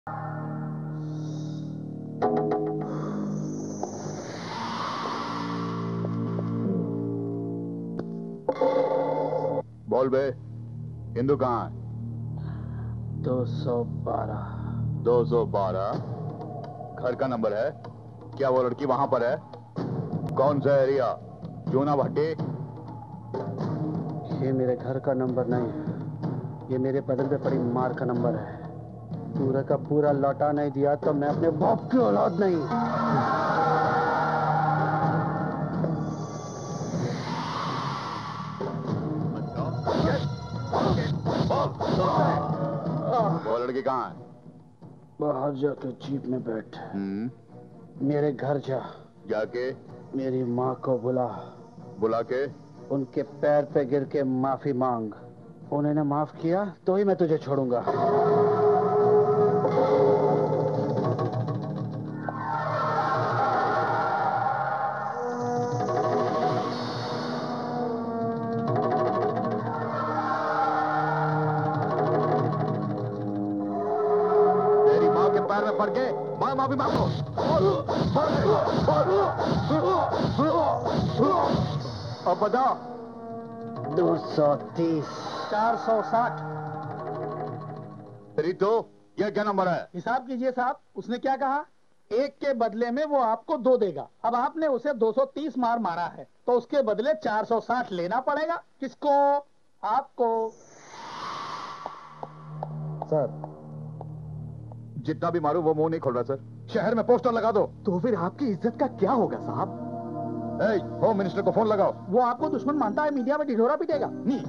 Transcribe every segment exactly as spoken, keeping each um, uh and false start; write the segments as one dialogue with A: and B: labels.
A: बोल बे, हिंदू कहाँ है?
B: दो सौ बारह।
A: दो सौ बारह घर का नंबर है क्या? वो लड़की वहां पर है? कौन सा एरिया? जूना भट्टी?
B: ये मेरे घर का नंबर नहीं है, ये मेरे बदन पे पड़ी मार का नंबर है। पूरा का पूरा लौटा नहीं दिया तो मैं अपने बाप की औलाद नहीं।
A: वो लड़की कहाँ है?
B: बाहर जाके जीप में बैठ।
A: हम्म।
B: मेरे घर जा।
A: जाके
B: मेरी माँ को बुला।
A: बुला के
B: उनके पैर पे गिर के माफी मांग। उन्होंने माफ किया तो ही मैं तुझे छोड़ूंगा।
A: तेरी माँ के पैर में पड़ के माँ माफी मांगो। अब बताओ।
B: दो सौ तीस। चार सौ साठ।
A: रितु, यह क्या नंबर है?
C: हिसाब कीजिए साहब, उसने क्या कहा? एक के बदले में वो आपको दो देगा। अब आपने उसे दो सौ तीस मार मारा है तो उसके बदले चार सौ साठ लेना पड़ेगा। किसको? आपको।
A: सर, जितना भी मारू वो मुंह नहीं खोल रहा सर। शहर में पोस्टर लगा दो।
C: तो फिर आपकी इज्जत का क्या होगा साहब?
A: ए, होम मिनिस्टर को फोन लगाओ।
C: वो आपको दुश्मन मानता है, मीडिया में ढिढोरा पीटेगा।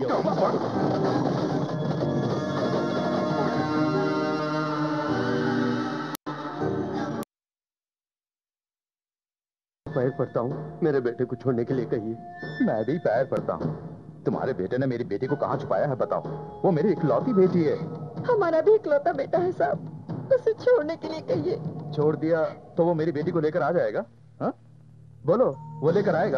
B: पैर पड़ता हूँ, मेरे बेटे को छोड़ने के लिए कहिए।
A: मैं भी पैर पड़ता हूँ। तुम्हारे बेटे ने मेरी बेटी को कहाँ छुपाया है बताओ? वो मेरी इकलौती बेटी है।
D: हमारा भी इकलौता बेटा है साहब, उसे छोड़ने के लिए कहिए।
A: छोड़ दिया तो वो मेरी बेटी को लेकर आ जाएगा? हाँ? बोलो, वो लेकर आएगा?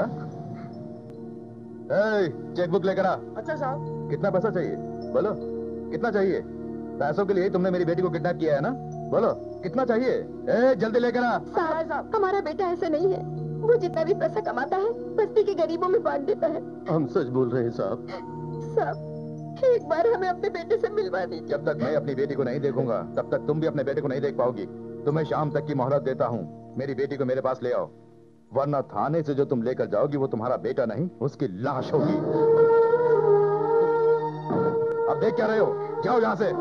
A: चेकबुक लेकर आ।
C: अच्छा साहब।
A: कितना पैसा चाहिए? बोलो, कितना चाहिए? पैसों के लिए तुमने मेरी बेटी को किडनैप किया है ना? बोलो, कितना चाहिए? ए, जल्दी लेकर आ।
D: साहब, हमारा बेटा ऐसा नहीं है। वो जितना भी पैसा कमाता है बस्ती के गरीबों में बांट देता है।
B: हम सच बोल रहे हैं साहब।
D: साहब, एक बार हमें अपने बेटे से मिलवा दीजिए।
A: जब तक मैं अपनी बेटी को नहीं देखूंगा तब तक तुम भी अपने बेटे को नहीं देख पाओगी। तुम्हें शाम तक की मोहलत देता हूँ। मेरी बेटी को मेरे पास ले आओ, वरना थाने से जो तुम लेकर जाओगी वो तुम्हारा बेटा नहीं, उसकी लाश होगी। अब देख क्या रहे हो? जाओ यहाँ से।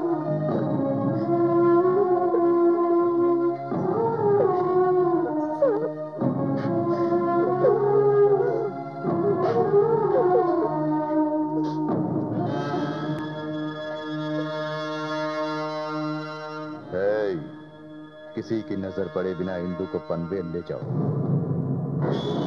A: किसी की नजर पड़े बिना इंदु को पनवेल ले जाओ।